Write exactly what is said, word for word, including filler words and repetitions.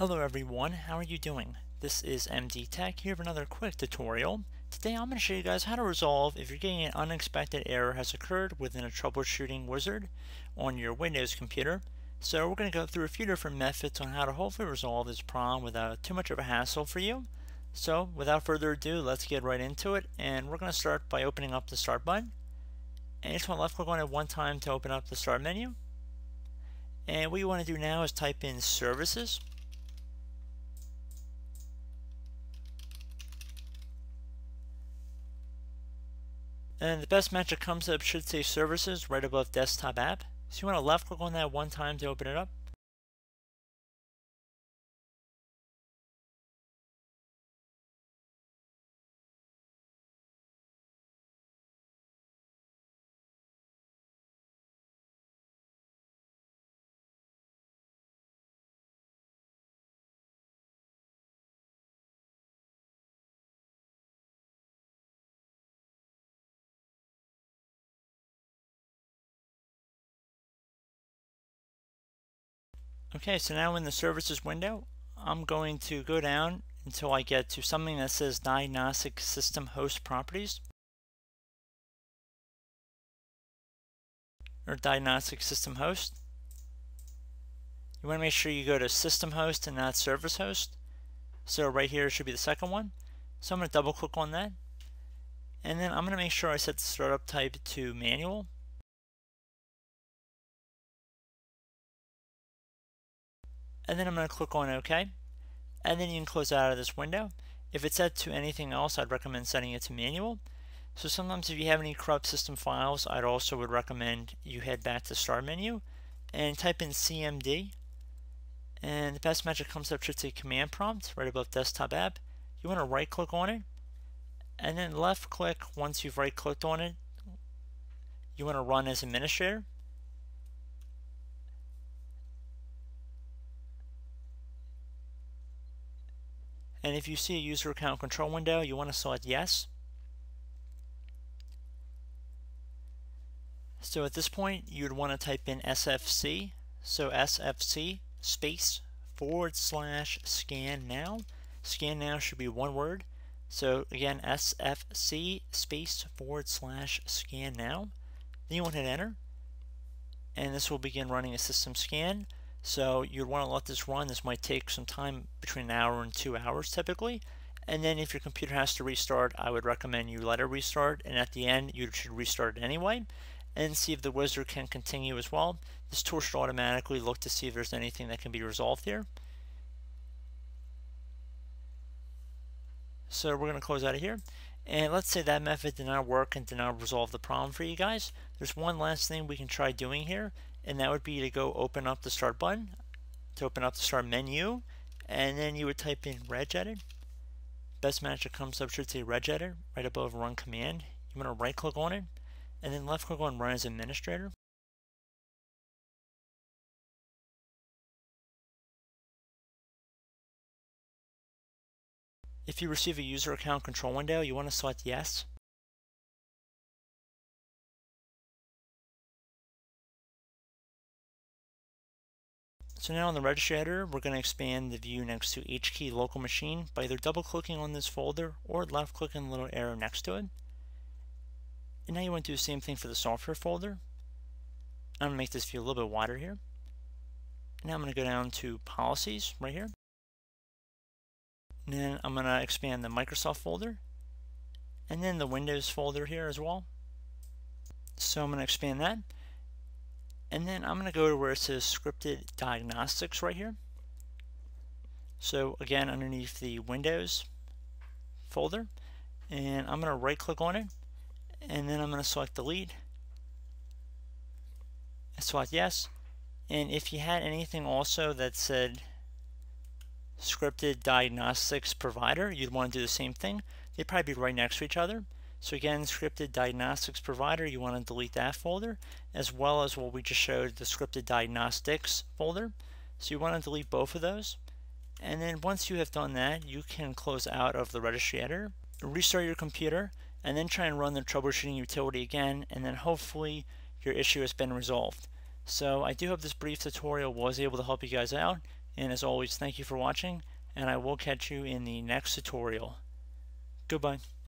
Hello everyone, how are you doing? This is M D Tech here with another quick tutorial. Today I'm going to show you guys how to resolve if you're getting an unexpected error has occurred within a troubleshooting wizard on your Windows computer. So we're going to go through a few different methods on how to hopefully resolve this problem without too much of a hassle for you. So without further ado, let's get right into it, and we're going to start by opening up the Start button. And you just want to left click on it one time to open up the Start menu. And what you want to do now is type in Services. And the best match that comes up should say Services right above Desktop App. So you want to left click on that one time to open it up. Okay, so now in the Services window, I'm going to go down until I get to something that says Diagnostic System Host Properties, or Diagnostic System Host. You want to make sure you go to System Host and not Service Host. So right here should be the second one. So I'm going to double click on that. And then I'm going to make sure I set the startup type to manual. And then I'm going to click on OK. And then you can close out of this window. If it's set to anything else, I'd recommend setting it to manual. So sometimes if you have any corrupt system files, I'd also would recommend you head back to Start menu and type in C M D. And the best match that comes up should say Command Prompt right above Desktop App. You want to right click on it and then left click once you've right clicked on it. You want to run as administrator. And if you see a user account control window, you want to select yes. So at this point, you would want to type in S F C. So S F C space forward slash scan now. Scan now should be one word. So again, S F C space forward slash scan now. Then you want to hit enter. And this will begin running a system scan. So you'd want to let this run. This might take some time, between an hour and two hours typically. And then if your computer has to restart, I would recommend you let it restart. And at the end, you should restart it anyway. And see if the wizard can continue as well. This tool should automatically look to see if there's anything that can be resolved here. So we're going to close out of here. And let's say that method did not work and did not resolve the problem for you guys. There's one last thing we can try doing here, and that would be to go open up the Start button, to open up the Start menu, and then you would type in regedit. Best match that comes up should say regedit right above Run Command. You want to right click on it, and then left click on Run as Administrator. If you receive a user account control window, you want to select yes. So now in the registry editor, we're going to expand the view next to H key local machine by either double clicking on this folder or left clicking the little arrow next to it. And now you want to do the same thing for the software folder. I'm going to make this view a little bit wider here. Now I'm going to go down to policies right here. And then I'm going to expand the Microsoft folder and then the Windows folder here as well. So I'm going to expand that. And then I'm going to go to where it says Scripted Diagnostics right here. So again, underneath the Windows folder. And I'm going to right click on it. And then I'm going to select Delete. And select Yes. And if you had anything also that said Scripted Diagnostics Provider, you'd want to do the same thing. They'd probably be right next to each other. So again, Scripted Diagnostics Provider, you want to delete that folder, as well as what we just showed, the Scripted Diagnostics folder. So you want to delete both of those. And then once you have done that, you can close out of the registry editor, restart your computer, and then try and run the troubleshooting utility again, and then hopefully your issue has been resolved. So I do hope this brief tutorial was able to help you guys out. And as always, thank you for watching, and I will catch you in the next tutorial. Goodbye.